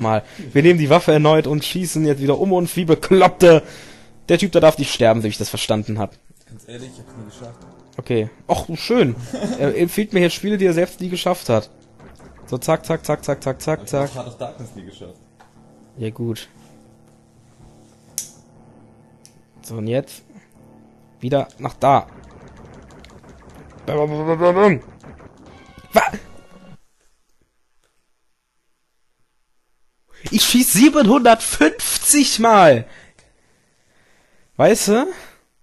nochmal. Wir nehmen die Waffe erneut und schießen jetzt wieder um uns wie Bekloppte. Der Typ da darf nicht sterben, so wie ich das verstanden habe. Ganz ehrlich, ich hab's nie geschafft. Okay. Och, schön. Er empfiehlt mir jetzt Spiele, die er selbst nie geschafft hat. So, zack, zack, zack, zack, zack, zack, zack. Ich hab Heart of Darkness nie geschafft. Ja, gut. So, und jetzt wieder nach da. Ich schieß 750 Mal. Weißt du?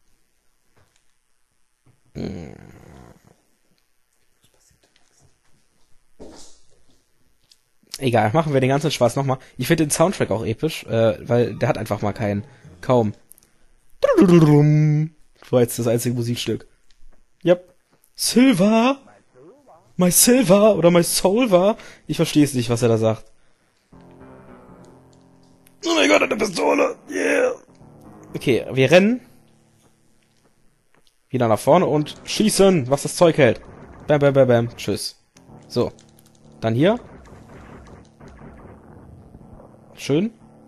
Egal, machen wir den ganzen Spaß nochmal. Ich finde den Soundtrack auch episch, weil der hat einfach mal keinen. Kaum. Das war jetzt das einzige Musikstück. Yep. Silver! My Silver oder My Solver. Ich verstehe es nicht, was er da sagt. Oh mein Gott, eine Pistole! Yeah! Okay, wir rennen. Wieder nach vorne und schießen, was das Zeug hält. Bam, bam, bam, bam. Tschüss. So. Dann hier. Schön.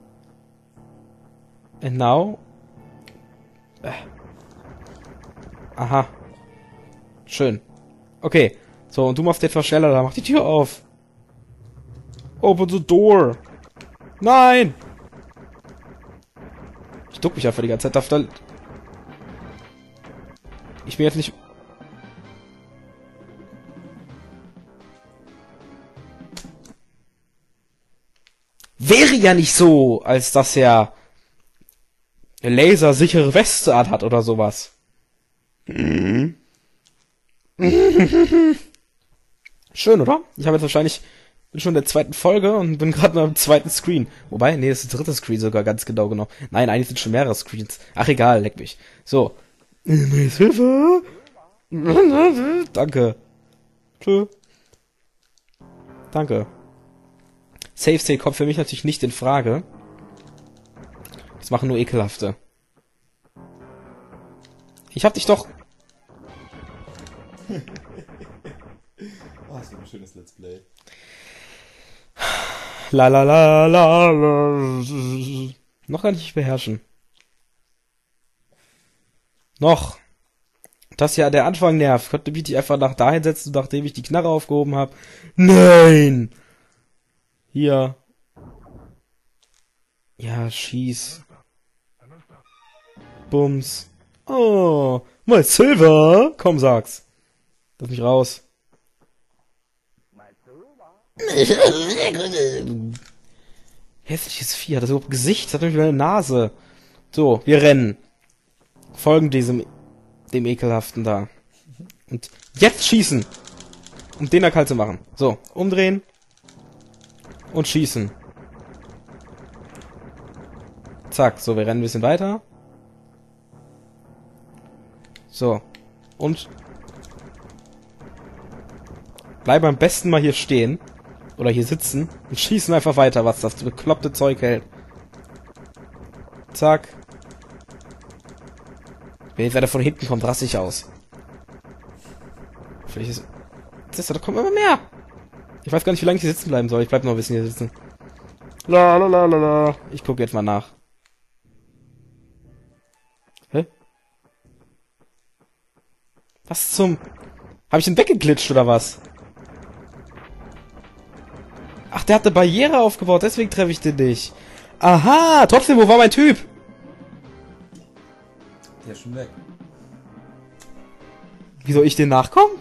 And now. Aha. Schön. Okay. So, und du machst etwas schneller, da mach die Tür auf. Open the door. Nein! Ich duck mich einfach die ganze Zeit. Ich bin jetzt nicht... Wäre ja nicht so, als dass er eine lasersichere Weste hat oder sowas. Mhm. Schön, oder? Ich habe jetzt wahrscheinlich... bin schon in der zweiten Folge und bin gerade am zweiten Screen. Wobei, nee, das ist der dritte Screen sogar, ganz genau genommen. Nein, eigentlich sind schon mehrere Screens. Ach, egal, leck mich. So. Hilfe! Danke. Tschö. Danke. Safe State kommt für mich natürlich nicht in Frage. Das machen nur Ekelhafte. Ich hab dich doch... Oh, das wird ein schönes Let's Play. La la la la la. Noch kann ich nicht beherrschen. Noch. Das ja, der Anfang nervt. Könnte mich nicht einfach nach dahin setzen, nachdem ich die Knarre aufgehoben habe. Nein! Hier. Ja, schieß. Bums. Oh, My Silver. Komm, sag's. Lass mich raus. Hässliches Vieh, hat das überhaupt ein Gesicht? Das hat nämlich eine Nase. So, wir rennen. Folgen dem Ekelhaften da. Und jetzt schießen. Um den da kalt zu machen. So, umdrehen. Und schießen. Zack, so, wir rennen ein bisschen weiter. So. Und bleiben am besten mal hier stehen. Oder hier sitzen. Und schießen einfach weiter, was das bekloppte Zeug hält. Zack. Wenn jetzt einer von hinten kommt, raste ich aus. Vielleicht ist... Da kommt immer mehr. Ich weiß gar nicht, wie lange ich hier sitzen bleiben soll. Ich bleib noch ein bisschen hier sitzen. La la la la la. Ich gucke jetzt mal nach. Hä? Was zum... Hab ich den weggeglitscht oder was? Ach, der hat eine Barriere aufgebaut, deswegen treffe ich den nicht. Aha, trotzdem, wo war mein Typ? Der ist schon weg. Wie soll ich den nachkommen?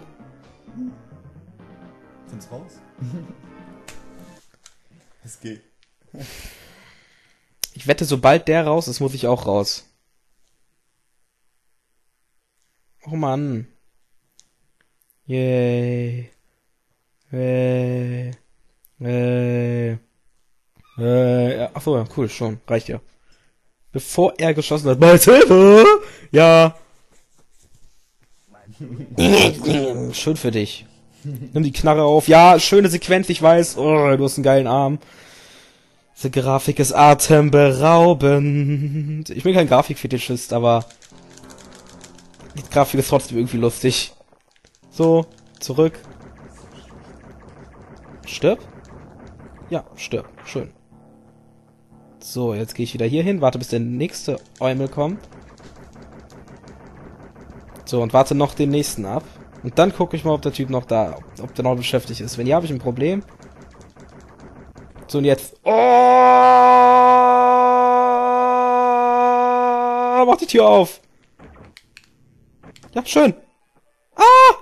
Find's raus? Es geht. Ich wette, sobald der raus ist, muss ich auch raus. Oh Mann. Yay. Achso, ja, cool, schon. Reicht ja. Bevor er geschossen hat. Meine Hilfe! Ja. Schön für dich. Nimm die Knarre auf. Ja, schöne Sequenz, ich weiß. Oh, du hast einen geilen Arm. Diese Grafik ist atemberaubend. Ich bin kein Grafikfetischist, aber die Grafik ist trotzdem irgendwie lustig. So, zurück. Stirb? Ja, stirb. Schön. So, jetzt gehe ich wieder hier hin, warte bis der nächste Eumel kommt. So, und warte noch den nächsten ab. Und dann gucke ich mal, ob der Typ noch da, ob der noch beschäftigt ist. Wenn ja, habe ich ein Problem. So, und jetzt... Oh! Mach die Tür auf! Ja, schön! Ah!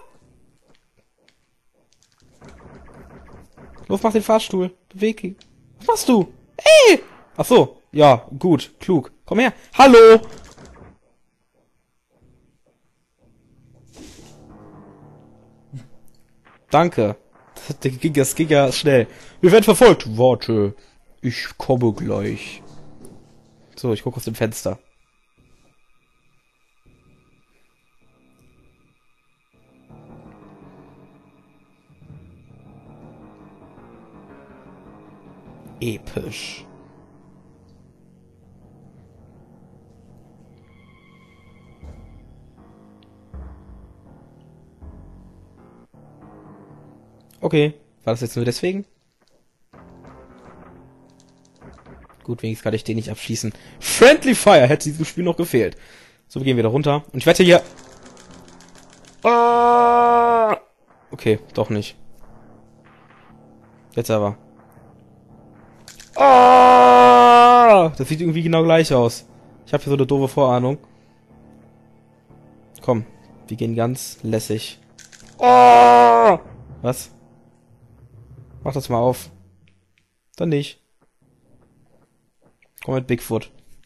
Los, mach den Fahrstuhl. Beweg ihn. Was machst du? Ey! Ach so. Ja, gut. Klug. Komm her. Hallo! Danke. Das ging ja schnell. Wir werden verfolgt. Warte. Ich komme gleich. So, ich gucke aus dem Fenster. Episch. Okay, war das jetzt nur deswegen? Gut, wenigstens kann ich den nicht abschießen. Friendly Fire hätte diesem Spiel noch gefehlt. So, wir gehen wieder runter. Und ich wette hier... Okay, doch nicht. Jetzt aber. Das sieht irgendwie genau gleich aus. Ich habe hier so eine doofe Vorahnung. Komm, wir gehen ganz lässig. Was? Mach das mal auf. Dann nicht. Komm mit Bigfoot.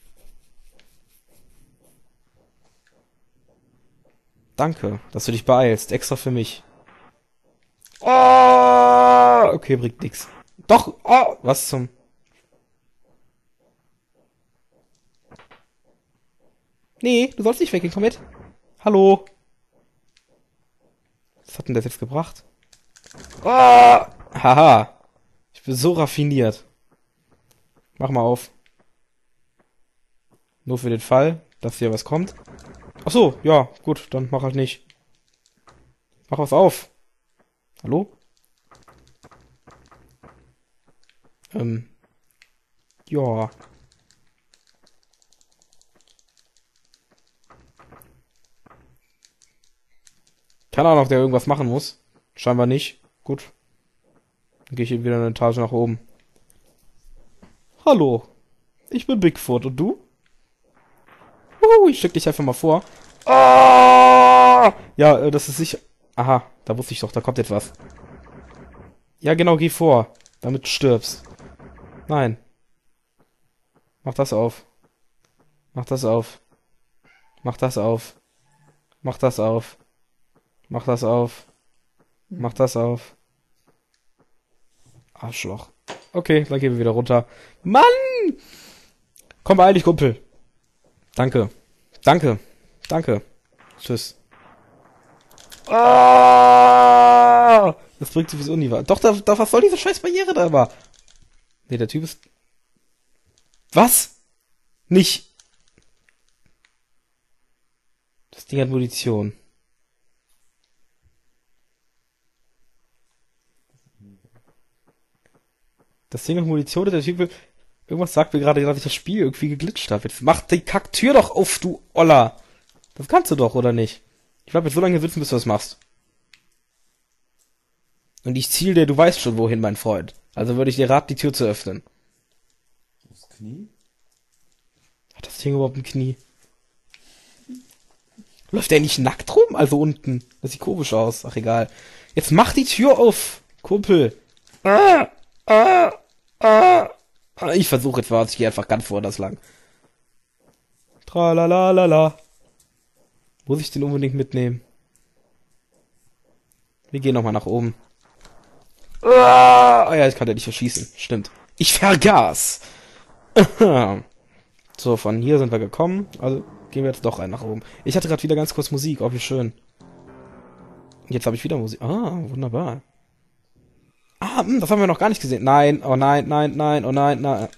Danke, dass du dich beeilst. Extra für mich. Okay, bringt nix. Doch! Was zum... Nee, du sollst nicht weggehen. Komm mit. Hallo. Was hat denn das jetzt gebracht? Haha. Ich bin so raffiniert. Mach mal auf. Nur für den Fall, dass hier was kommt. Ach so, ja, gut, dann mach halt nicht. Mach was auf. Hallo? Ja. Keine Ahnung, ob der irgendwas machen muss. Scheinbar nicht. Gut. Dann gehe ich wieder eine Etage nach oben. Hallo. Ich bin Bigfoot und du? Ich stück dich einfach mal vor. Ja, das ist sicher... Aha, da wusste ich doch, da kommt etwas. Ja, genau, geh vor. Damit du stirbst. Nein. Mach das auf. Mach das auf. Mach das auf. Mach das auf. Mach das auf. Mach das auf. Arschloch. Okay, dann gehen wir wieder runter. Mann! Komm, beeil dich, Kumpel. Danke. Danke. Danke. Tschüss. Das bringt sowieso nie was. Doch, da was soll diese scheiß Barriere da war? Nee, der Typ ist... Was? Nicht. Das Ding hat Munition. Das Ding hat Munition, der Typ will... Irgendwas sagt mir gerade, dass ich das Spiel irgendwie geglitscht habe. Jetzt mach die Kacktür doch auf, du Oller. Das kannst du doch, oder nicht? Ich bleib jetzt so lange hier sitzen, bis du das machst. Und ich ziel dir, du weißt schon wohin, mein Freund. Also würde ich dir raten, die Tür zu öffnen. Das Knie? Hat das Ding überhaupt ein Knie? Läuft der nicht nackt rum? Also unten. Das sieht komisch aus. Ach, egal. Jetzt mach die Tür auf, Kumpel. Ich versuche jetzt was. Ich gehe einfach ganz woanders lang. Tralalalala. Muss ich den unbedingt mitnehmen? Wir gehen nochmal nach oben. Ah ja, ich kann den nicht verschießen. Stimmt. Ich vergaß. So, von hier sind wir gekommen. Also gehen wir jetzt doch rein nach oben. Ich hatte gerade wieder ganz kurz Musik. Oh, wie schön. Jetzt habe ich wieder Musik. Ah, wunderbar. Ah, das haben wir noch gar nicht gesehen. Nein, oh nein, nein, nein, oh nein, nein.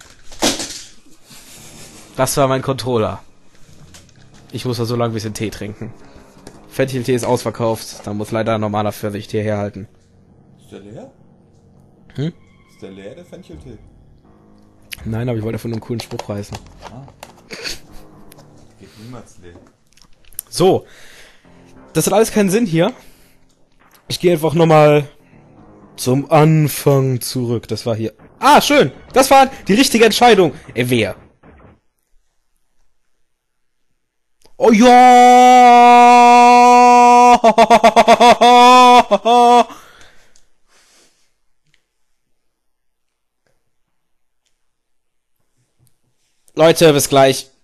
Das war mein Controller. Ich muss da so lange ein bisschen Tee trinken. Fencheltee ist ausverkauft. Da muss leider ein normaler Pfirsichtee herhalten. Ist der leer? Hm? Ist der leer, der Fencheltee? Nein, aber ich wollte einfach nur einen coolen Spruch reißen. Ah. Geht niemals leer. So. Das hat alles keinen Sinn hier. Ich gehe einfach nochmal zum Anfang zurück. Das war hier. Ah, schön. Das war die richtige Entscheidung. Wer? Oh ja! Leute, bis gleich.